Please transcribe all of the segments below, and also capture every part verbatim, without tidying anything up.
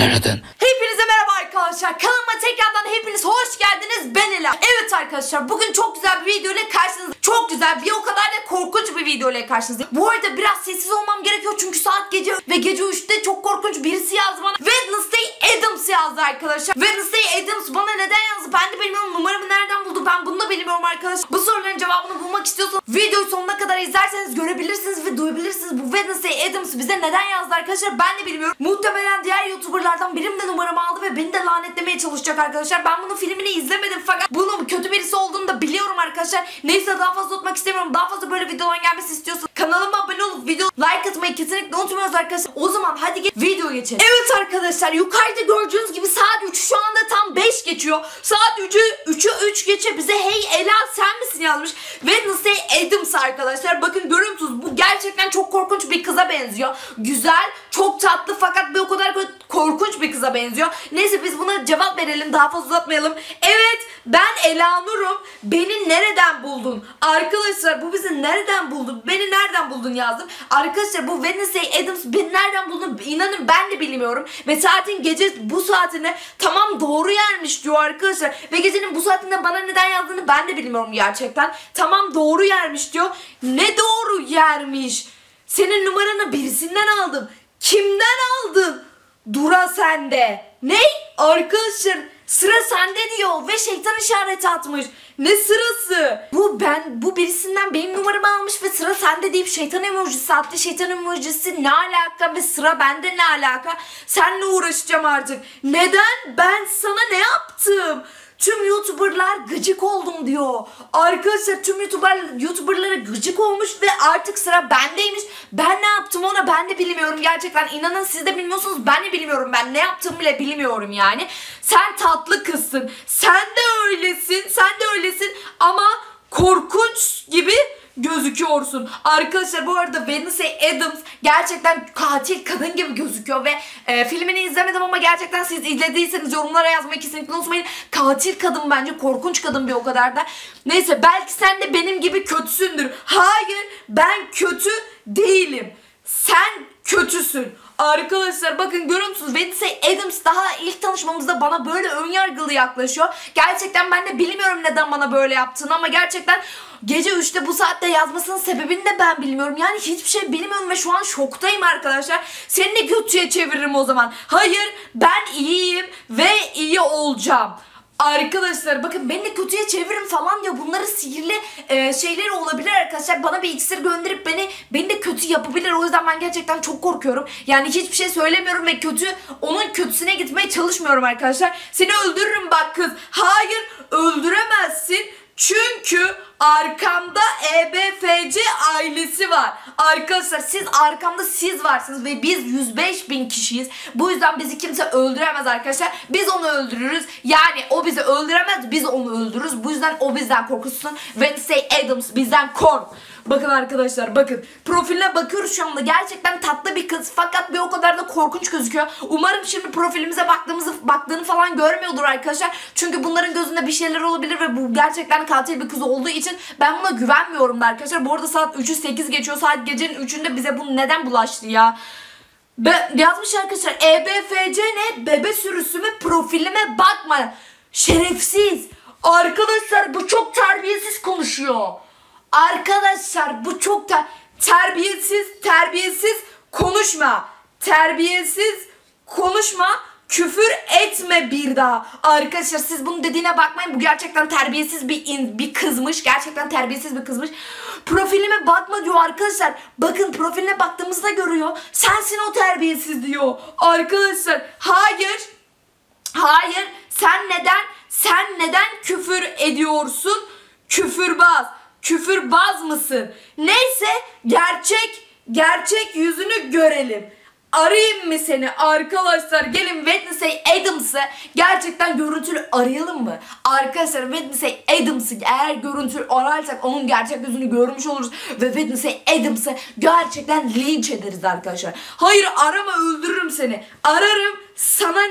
aradın? Hepinize merhaba arkadaşlar. Kanalıma tekrardan hepiniz hoş geldiniz. Ben Ela. Evet arkadaşlar, bugün çok güzel bir video ile karşınızdayım. Çok güzel, bir o kadar da korkunç bir video ile karşınızdayım. Bu arada biraz sessiz olmam gerekiyor çünkü saat gece ve gece üçte çok korkunç birisi yazdı bana. Wednesday Addams yazdı arkadaşlar. Wednesday Addams bana neden yazdı ben de bilmiyorum. Numaramı nereden buldu ben bunu da bilmiyorum arkadaşlar. Bu soruların cevabını bulmak istiyorsanız videoyu sonuna kadar izlerseniz görebilirsiniz ve duyabilirsiniz. Bu Wednesday Addams bize neden yazdı arkadaşlar ben de bilmiyorum. Muhtemelen diğer YouTuber'lardan birim de numaramı aldı ve beni de lanetlemeye çalışacak arkadaşlar. Ben bunun filmini izlemedim fakat bunun kötü birisi olduğunu da biliyorum arkadaşlar. Neyse, daha fazla tutmak istemiyorum. Daha fazla böyle videoların gelmesi istiyorsanız kanalıma abone olup video like atmayı kesinlikle unutmuyoruz arkadaşlar. O zaman hadi gel video geçelim. Evet arkadaşlar, yukarıda gördüğünüz gibi saat üç, şu anda tam beş geçiyor. Saat üçü üçü üç geçe bize hey Ela sen misin yazmış. Wednesday Addams arkadaşlar. Bakın görüyorsunuz, bu gerçekten çok korkunç bir kıza benziyor. Güzel, çok tatlı fakat bir o kadar korkunç bir kıza benziyor. Neyse, biz buna cevap verelim, daha fazla uzatmayalım. Evet, ben Elanur'um. Beni nereden buldun? Arkadaşlar bu bizi nereden buldun? Beni nereden buldun yazdım. Arkadaşlar bu Wednesday Addams beni nereden buldun? İnanın ben de bilmiyorum. Ve saatin gece bu saatine tamam doğru yermiş diyor arkadaşlar. Ve gecenin bu saatinde bana neden yazdığını ben de bilmiyorum gerçekten. Tamam doğru yermiş diyor. Ne doğru yermiş? Senin numaranı birisinden aldım. Kimden aldın? Dura sende. Ne? Arkadaşlar sıra sende diyor ve şeytan işareti atmış. Ne sırası? Bu ben bu birisinden benim numaramı almış ve sıra sende deyip şeytan emojisi attı. Şeytan emojisi ne alaka ve sıra bende ne alaka? Seninle uğraşacağım artık. Neden? Ben sana ne yaptım? Tüm YouTuber'lar gıcık oldum diyor. Arkadaşlar tüm YouTuber, YouTuber'lara gıcık olmuş ve artık sıra bendeymiş. Ben ne yaptım ona ben de bilmiyorum gerçekten. İnanın siz de bilmiyorsunuz, ben de bilmiyorum. Ben ne yaptığımı bile bilmiyorum yani. Sen tatlı kızsın. Sen de öylesin. Sen de öylesin ama korkunç gibi gözüküyorsun. Arkadaşlar bu arada Wednesday Addams gerçekten katil kadın gibi gözüküyor ve e, filmini izlemedim ama gerçekten siz izlediyseniz yorumlara yazmayı kesinlikle unutmayın. Katil kadın bence, korkunç kadın bir o kadar da. Neyse, belki sen de benim gibi kötüsündür. Hayır, ben kötü değilim. Sen kötüsün. Arkadaşlar bakın görüyor musunuz? Wednesday Addams daha ilk tanışmamızda bana böyle önyargılı yaklaşıyor. Gerçekten ben de bilmiyorum neden bana böyle yaptığını ama gerçekten gece üçte bu saatte yazmasının sebebini de ben bilmiyorum. Yani hiçbir şey bilmiyorum ve şu an şoktayım arkadaşlar. Seni de kötüye çeviririm o zaman. Hayır, ben iyiyim ve iyi olacağım. Arkadaşlar bakın beni de kötüye çevirin falan diyor. Bunları sihirli e, şeyleri olabilir arkadaşlar. Bana bir iksir gönderip beni beni de kötü yapabilir. O yüzden ben gerçekten çok korkuyorum. Yani hiçbir şey söylemiyorum ve kötü onun kötüsüne gitmeye çalışmıyorum arkadaşlar. Seni öldürürüm bak kız. Hayır, öldüremezsin. Çünkü arkamda E B F C ailesi var. Arkadaşlar siz arkamda siz varsınız ve biz yüz beş bin kişiyiz. Bu yüzden bizi kimse öldüremez arkadaşlar. Biz onu öldürürüz. Yani o bizi öldüremez, biz onu öldürürüz. Bu yüzden o bizden korkusun. Wednesday Addams bizden kork. Bakın arkadaşlar bakın. Profiline bakıyoruz şu anda. Gerçekten tatlı bir kız fakat bir o kadar da korkunç gözüküyor. Umarım şimdi profilimize baktığımızı baktığını falan görmüyordur arkadaşlar. Çünkü bunların gözünde bir şeyler olabilir ve bu gerçekten katil bir kız olduğu için ben buna güvenmiyorum da arkadaşlar. Bu arada saat üçü sekiz geçiyor. Saat gecenin üçünde bize bu neden bulaştı ya? Be yazmış arkadaşlar. E B F C ne? Bebe sürüsü mü? Profilime bakma. Şerefsiz. Arkadaşlar bu çok terbiyesiz konuşuyor. Arkadaşlar bu çok da terbiyesiz, terbiyesiz konuşma. Terbiyesiz konuşma. Küfür etme bir daha. Arkadaşlar siz bunun dediğine bakmayın. Bu gerçekten terbiyesiz bir in, bir kızmış. Gerçekten terbiyesiz bir kızmış. Profilime bakma diyor arkadaşlar. Bakın profiline baktığımızda görüyor. Sensin o terbiyesiz diyor. Arkadaşlar hayır. Hayır. Sen neden? Sen neden küfür ediyorsun? Küfürbaz. Küfürbaz mısın? Neyse, gerçek gerçek yüzünü görelim. Arayayım mı seni? Arkadaşlar gelin Wednesday Addams'ı gerçekten görüntülü arayalım mı? Arkadaşlar Wednesday Addams'ı eğer görüntülü ararsak onun gerçek yüzünü görmüş oluruz ve Wednesday Addams'ı gerçekten linç ederiz arkadaşlar. Hayır, arama, öldürürüm seni. Ararım, sana ne?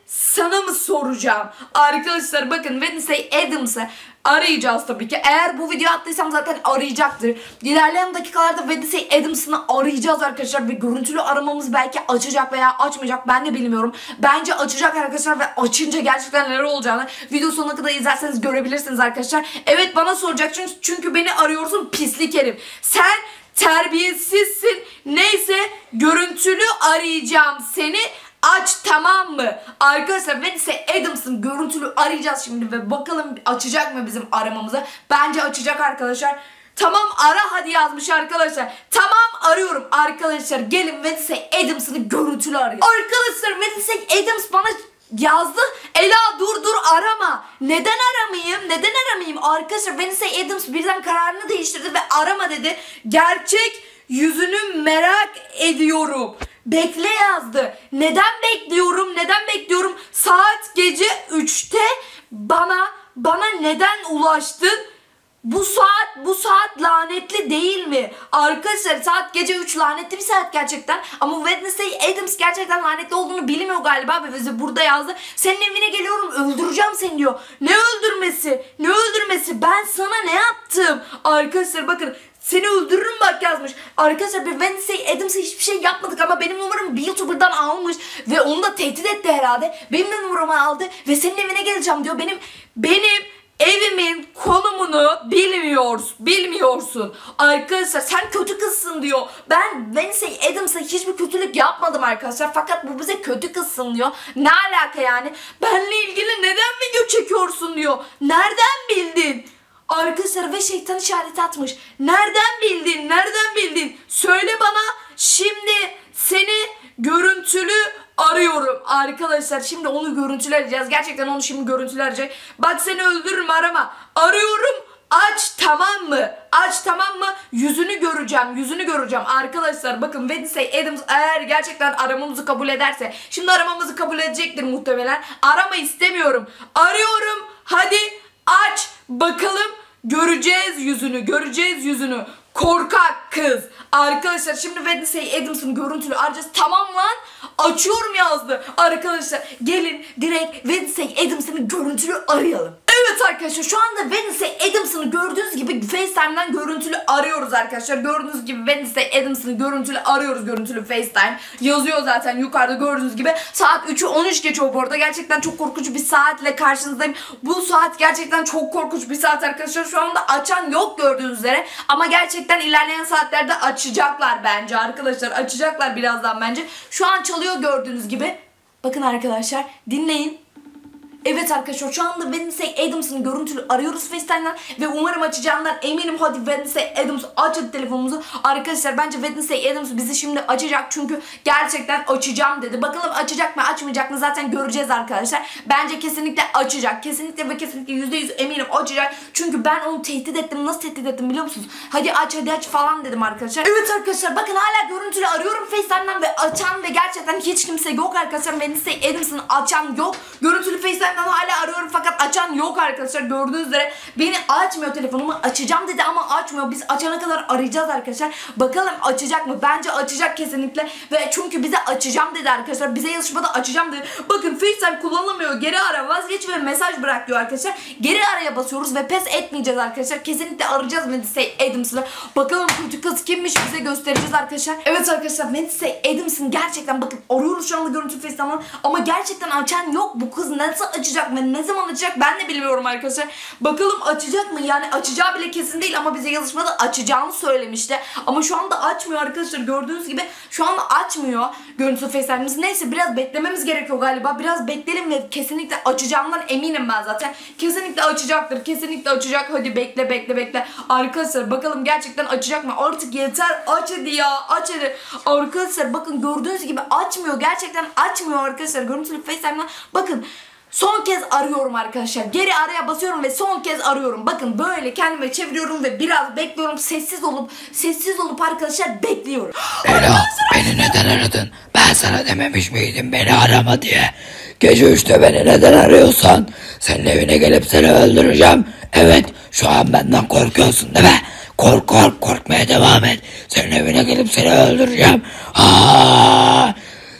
sana mı soracağım? Arkadaşlar bakın Wednesday Addams'ı arayacağız tabii ki. Eğer bu video attıysam zaten arayacaktır. İlerleyen dakikalarda Wednesday Addams'ını arayacağız arkadaşlar ve görüntülü aramamız belki açacak veya açmayacak, ben de bilmiyorum. Bence açacak arkadaşlar ve açınca gerçekten neler olacağını video sonuna kadar izlerseniz görebilirsiniz arkadaşlar. Evet, bana soracak çünkü, çünkü beni arıyorsun pislik herif. Sen terbiyesizsin. Neyse, görüntülü arayacağım seni. Aç, tamam mı? Arkadaşlar Wednesday Addams'ın görüntülü arayacağız şimdi ve bakalım açacak mı bizim aramamızı? Bence açacak arkadaşlar. Tamam, ara hadi yazmış arkadaşlar. Tamam, arıyorum arkadaşlar. Gelin Wednesday Addams'ını görüntülü arayın. Arkadaşlar Wednesday Addams bana yazdı. Ela dur dur arama. Neden aramayayım? Neden aramayayım? Arkadaşlar Wednesday Addams birden kararını değiştirdi ve arama dedi. Gerçek yüzünü merak ediyorum. Bekle yazdı. Neden bekliyorum? Neden bekliyorum? Saat gece üçte bana bana neden ulaştın? Bu saat bu saat lanetli değil mi? Arkadaşlar saat gece üç lanetli bir saat gerçekten. Ama Wednesday Addams gerçekten lanetli olduğunu bilmiyor galiba ve bize burada yazdı. Senin evine geliyorum, öldüreceğim seni diyor. Ne öldürmesi? Ne öldürmesi? Ben sana ne yaptım? Arkadaşlar bakın, seni öldürürüm bak yazmış. Arkadaşlar bir Wednesday Addams'a hiçbir şey yapmadık ama benim numaramı bir YouTuber'dan almış ve onu da tehdit etti herhalde. Benim de numaramı aldı ve senin evine geleceğim diyor. Benim benim evimin konumunu bilmiyorsun. Bilmiyorsun. Arkadaşlar sen kötü kızsın diyor. Ben Wednesday Addams'a hiçbir kötülük yapmadım arkadaşlar. Fakat bu bize kötü kızsın diyor. Ne alaka yani? Benle ilgili neden video çekiyorsun diyor. Nereden bildin? Arkadaşlar ve şeytan işareti atmış. Nereden bildin? Nereden bildin? Söyle bana. Şimdi seni görüntülü arıyorum. Arkadaşlar şimdi onu görüntülü arayacağız. Gerçekten onu şimdi görüntülü arayacak. Bak seni öldürürüm, arama. Arıyorum. Aç, tamam mı? Aç, tamam mı? Yüzünü göreceğim. Yüzünü göreceğim. Arkadaşlar bakın Wednesday Addams eğer gerçekten aramamızı kabul ederse, şimdi aramamızı kabul edecektir muhtemelen. Arama istemiyorum. Arıyorum. Hadi aç. Bakalım, göreceğiz yüzünü, göreceğiz yüzünü. Korkak kız. Arkadaşlar şimdi Wednesday Addams'ın görüntülü arayacağız. Tamam lan, açıyorum yazdı. Arkadaşlar gelin direkt Wednesday Addams'ın görüntülü arayalım. Evet arkadaşlar şu anda Wednesday Addams'ını gördüğünüz gibi FaceTime'dan görüntülü arıyoruz arkadaşlar. Gördüğünüz gibi Wednesday Addams'ını görüntülü arıyoruz, görüntülü FaceTime. Yazıyor zaten yukarıda gördüğünüz gibi. Saat üçü on üç geçiyor bu arada. Gerçekten çok korkunç bir saatle karşınızdayım. Bu saat gerçekten çok korkunç bir saat arkadaşlar. Şu anda açan yok gördüğünüz üzere. Ama gerçekten ilerleyen saatlerde açacaklar bence arkadaşlar. Açacaklar birazdan bence. Şu an çalıyor gördüğünüz gibi. Bakın arkadaşlar dinleyin. Evet arkadaşlar şu anda Wednesday Addams'ın görüntülü arıyoruz FaceTime'dan ve umarım açacağından eminim. Hadi Wednesday Addams açın telefonumuzu. Arkadaşlar bence Wednesday Addams bizi şimdi açacak çünkü gerçekten açacağım dedi. Bakalım açacak mı açmayacak mı zaten göreceğiz arkadaşlar. Bence kesinlikle açacak. Kesinlikle ve kesinlikle yüzde yüz eminim açacak. Çünkü ben onu tehdit ettim. Nasıl tehdit ettim biliyor musunuz? Hadi aç hadi aç falan dedim arkadaşlar. Evet arkadaşlar bakın hala görüntülü arıyorum FaceTime'dan ve açan ve gerçekten hiç kimse yok arkadaşlar. Wednesday Addams'ın açan yok. Görüntülü FaceTime hala arıyorum fakat açan yok arkadaşlar. Gördüğünüz üzere beni açmıyor, telefonumu açacağım dedi ama açmıyor. Biz açana kadar arayacağız arkadaşlar. Bakalım açacak mı? Bence açacak kesinlikle ve çünkü bize açacağım dedi arkadaşlar. Bize yazışmada açacağım dedi. Bakın FaceTime kullanılmıyor. Geri ara, vazgeç ve mesaj bırak diyor arkadaşlar. Geri araya basıyoruz ve pes etmeyeceğiz arkadaşlar. Kesinlikle arayacağız Wednesday Addams'ı. Bakalım kötü kız kimmiş bize göstereceğiz arkadaşlar. Evet arkadaşlar Wednesday Addams'ın gerçekten bakın arıyoruz şu anda görüntü FaceTime'dan ama gerçekten açan yok. Bu kız nasıl açacak ve ne zaman açacak ben de bilmiyorum arkadaşlar. Bakalım açacak mı? Yani açacağı bile kesin değil ama bize yazışmada açacağını söylemişti. Ama şu anda açmıyor arkadaşlar. Gördüğünüz gibi şu anda açmıyor görüntü FaceTime'ımız. Neyse biraz beklememiz gerekiyor galiba. Biraz bekleyelim ve kesinlikle açacağından eminim ben zaten. Kesinlikle açacaktır. Kesinlikle açacak. Hadi bekle bekle bekle. Arkadaşlar bakalım gerçekten açacak mı? Artık yeter. Aç hadi ya. Aç hadi. Arkadaşlar bakın gördüğünüz gibi açmıyor. Gerçekten açmıyor arkadaşlar. Görüntülü FaceTime'dan. Bakın. Son kez arıyorum arkadaşlar. Geri araya basıyorum ve son kez arıyorum. Bakın böyle kendime çeviriyorum ve biraz bekliyorum. Sessiz olup sessiz olup arkadaşlar bekliyorum. Ela beni neden aradın? Ben sana dememiş miydim beni arama diye? Gece üçte beni neden arıyorsan senin evine gelip seni öldüreceğim. Evet şu an benden korkuyorsun değil mi? Kork kork korkmaya devam et. Senin evine gelip seni öldüreceğim. Aa,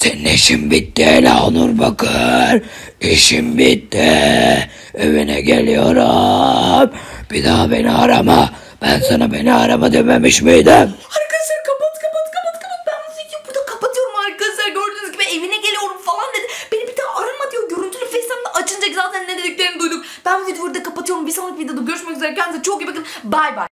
Senin işin bitti Ela Onur Bakır. İşim bitti. Evine geliyorum. Bir daha beni arama. Ben sana beni arama dememiş miydim? Arkadaşlar kapat kapat kapat kapat. Ben bu videoyu burada kapatıyorum arkadaşlar. Gördüğünüz gibi evine geliyorum falan dedi. Beni bir daha arama diyor. Görüntülü FaceTime'da açınca zaten ne dediklerini duyduk. Ben bu videoyu burada kapatıyorum. Bir sonraki videoda görüşmek üzere. Kendinize çok iyi bakın. Bay bay.